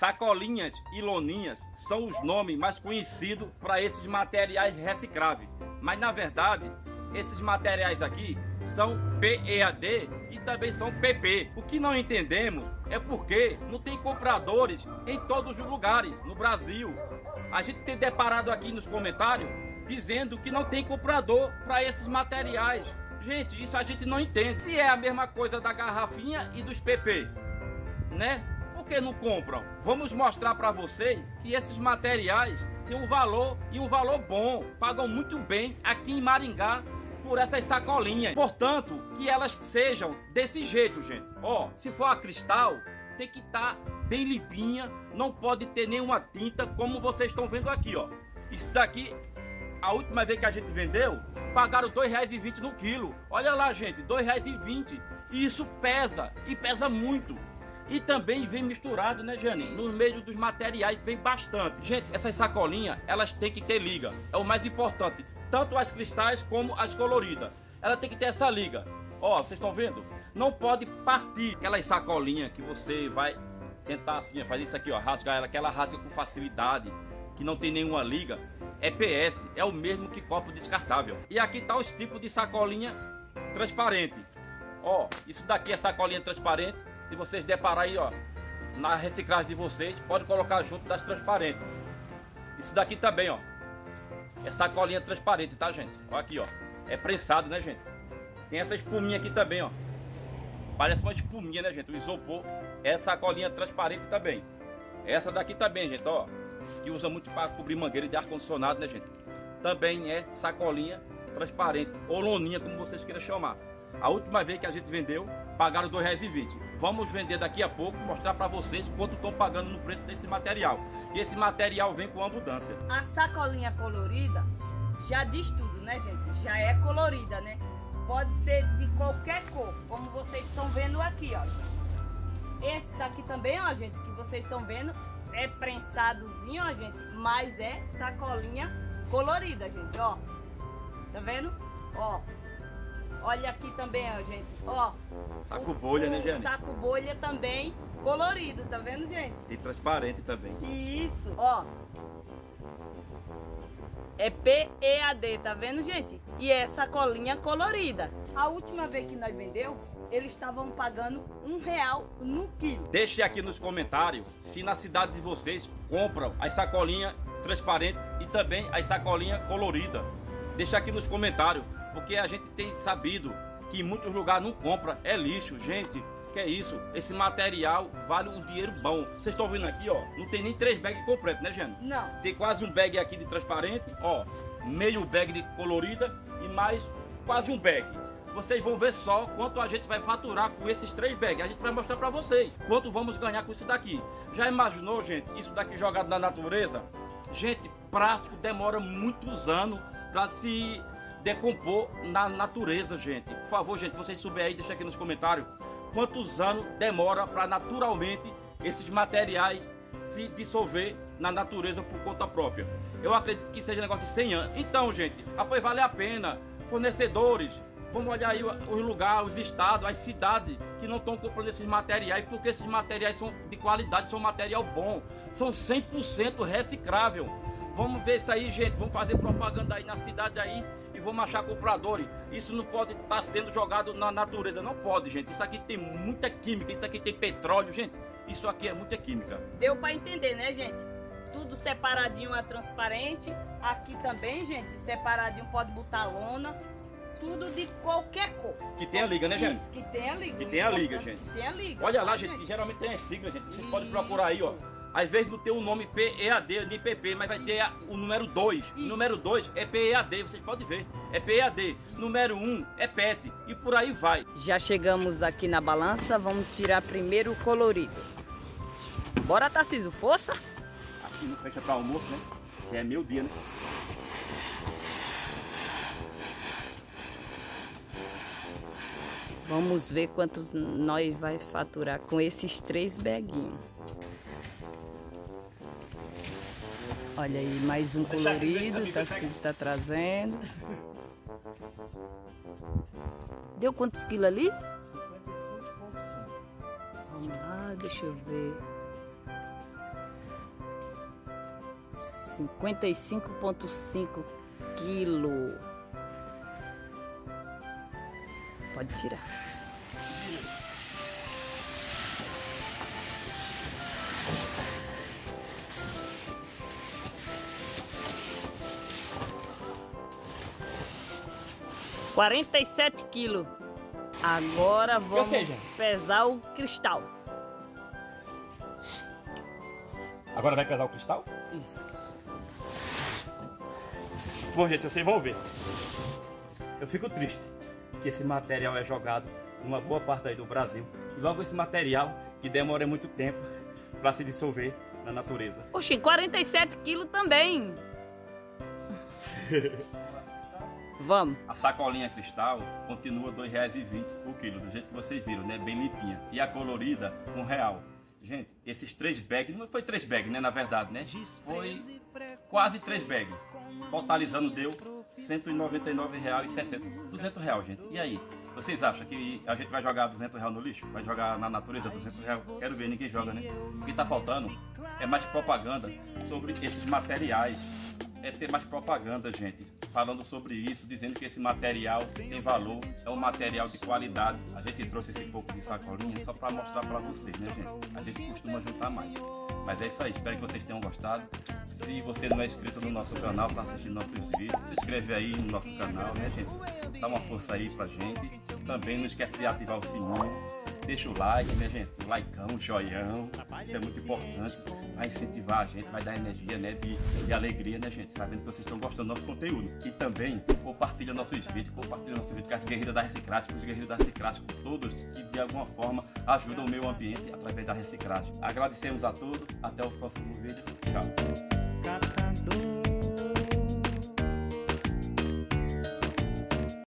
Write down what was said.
Sacolinhas e loninhas são os nomes mais conhecidos para esses materiais recicláveis. Mas na verdade, esses materiais aqui são PEAD e também são PP. O que não entendemos é porque não tem compradores em todos os lugares no Brasil. A gente tem deparado aqui nos comentários dizendo que não tem comprador para esses materiais. Gente, isso a gente não entende. Se é a mesma coisa da garrafinha e dos PP, né? Por que não compram? Vamos mostrar para vocês que esses materiais têm um valor e um valor bom. Pagam muito bem aqui em Maringá por essas sacolinhas. Portanto, que elas sejam desse jeito, gente. Ó, se for a cristal, tem que estar bem limpinha. Não pode ter nenhuma tinta, como vocês estão vendo aqui, ó. Isso daqui, a última vez que a gente vendeu, pagaram R$ 2,20 no quilo. Olha lá, gente, R$ 2,20. E isso pesa, e pesa muito. E também vem misturado, né, Jane? No meio dos materiais vem bastante. Gente, essas sacolinhas, elas têm que ter liga. É o mais importante. Tanto as cristais como as coloridas. Ela tem que ter essa liga. Ó, vocês estão vendo? Não pode partir aquelas sacolinhas que você vai tentar assim, fazer isso aqui, ó, rasgar ela, que ela rasga com facilidade, que não tem nenhuma liga. É PS, é o mesmo que copo descartável. E aqui tá os tipos de sacolinha transparente. Ó, isso daqui é sacolinha transparente. Se vocês deparar aí, ó, na reciclagem de vocês, pode colocar junto das transparentes. Isso daqui também, ó, é sacolinha transparente, tá, gente? Ó aqui, ó, é prensado, né, gente? Tem essa espuminha aqui também, ó. Parece uma espuminha, né, gente? O isopor é sacolinha transparente também. Essa daqui também, gente, ó, que usa muito para cobrir mangueira de ar-condicionado, né, gente? Também é sacolinha transparente, ou loninha, como vocês queiram chamar. A última vez que a gente vendeu, pagaram R$ 2,20. Vamos vender daqui a pouco, mostrar para vocês quanto estão pagando no preço desse material. E esse material vem com abundância. A sacolinha colorida já diz tudo, né, gente? Já é colorida, né? Pode ser de qualquer cor, como vocês estão vendo aqui, ó. Esse daqui também, ó, gente, que vocês estão vendo, é prensadozinho, ó, gente, mas é sacolinha colorida, gente, ó. Tá vendo? Ó. Olha aqui também, ó, gente, ó. Saco bolha, né, Jane? Saco bolha também colorido, tá vendo, gente? E transparente também. Isso, ó. É PEAD, tá vendo, gente? E é sacolinha colorida. A última vez que nós vendeu, eles estavam pagando R$1 no quilo. Deixe aqui nos comentários se na cidade de vocês compram as sacolinhas transparentes e também as sacolinhas coloridas. Deixa aqui nos comentários, porque a gente tem sabido que em muitos lugares não compra, é lixo, gente. Que é isso? Esse material vale um dinheiro bom. Vocês estão vendo aqui, ó, não tem nem 3 bags completos, né, Jane? Não. Tem quase um bag aqui de transparente, ó, meio bag de colorida e mais quase um bag. Vocês vão ver só quanto a gente vai faturar com esses 3 bags. A gente vai mostrar pra vocês quanto vamos ganhar com isso daqui. Já imaginou, gente, isso daqui jogado na natureza? Gente, plástico demora muitos anos pra se decompor na natureza, gente. Por favor, gente, se vocês souberem aí, deixa aqui nos comentários quantos anos demora para naturalmente esses materiais se dissolver na natureza por conta própria. Eu acredito que seja negócio de 100 anos. Então, gente, apoio vale a pena. Fornecedores, vamos olhar aí os lugares, os estados, as cidades que não estão comprando esses materiais, porque esses materiais são de qualidade, são material bom, são 100% reciclável. Vamos ver isso aí, gente, vamos fazer propaganda aí na cidade aí e vamos achar compradores. Isso não pode estar sendo jogado na natureza, não pode, gente. Isso aqui tem muita química, isso aqui tem petróleo, gente. Isso aqui é muita química. Deu para entender, né, gente? Tudo separadinho é transparente. Aqui também, gente, separadinho pode botar lona. Tudo de qualquer cor. Que tem a liga, né, gente? Isso, que tem a liga. Que tem a liga, gente. Que tem a liga. Olha lá, gente, que geralmente tem as siglas, gente. Você pode procurar aí, ó. Às vezes não tem o nome PEAD nem PP, mas vai ter o número 2. O número 2 é PEAD, vocês podem ver. É PEAD. Número 1 é PET. E por aí vai. Já chegamos aqui na balança, vamos tirar primeiro o colorido. Bora, Tarcísio, força? Aqui não fecha para almoço, né? Que é meio-dia, né? Vamos ver quantos nós vai faturar com esses 3 baguinhos. Olha aí, mais um colorido, o Tarcísio está trazendo. Deu quantos quilos ali? 55,5. Vamos lá, deixa eu ver. 55,5 quilos. Pode tirar. $47 quilos. Agora vamos pesar o cristal. Agora vai pesar o cristal? Isso. Bom, gente, vocês vão ver. Eu fico triste que esse material é jogado numa boa parte aí do Brasil. E logo esse material que demora muito tempo para se dissolver na natureza. Oxi, 47 quilos também. Vamos. A sacolinha cristal continua R$ 2,20 o quilo, do jeito que vocês viram, né? Bem limpinha. E a colorida, R$1. Gente, esses 3 bags, não foi 3 bags, né? Na verdade, né? Foi quase 3 bags. Totalizando deu R$ 199,60. R$200, gente. E aí? Vocês acham que a gente vai jogar R$200 no lixo? Vai jogar na natureza R$200? Quero ver, ninguém joga, né? O que tá faltando é mais propaganda sobre esses materiais. É ter mais propaganda, gente, falando sobre isso, dizendo que esse material tem valor, é um material de qualidade. A gente trouxe esse pouco de sacolinha só para mostrar para vocês, né, gente? A gente costuma juntar mais. Mas é isso aí, espero que vocês tenham gostado. Se você não é inscrito no nosso canal, tá assistindo nossos vídeos, se inscreve aí no nosso canal, né, gente? Dá uma força aí pra gente. Também não esquece de ativar o sininho. Deixa o like, né, gente? Um likeão, um joião. Isso é muito importante. Vai incentivar a gente, vai dar energia, né? De alegria, né, gente? Sabendo que vocês estão gostando do nosso conteúdo. E também compartilha nossos vídeos com as guerreiras da reciclagem, com os guerreiros da reciclagem, com todos que de alguma forma ajudam o meio ambiente através da reciclagem. Agradecemos a todos. Até o próximo vídeo. Tchau.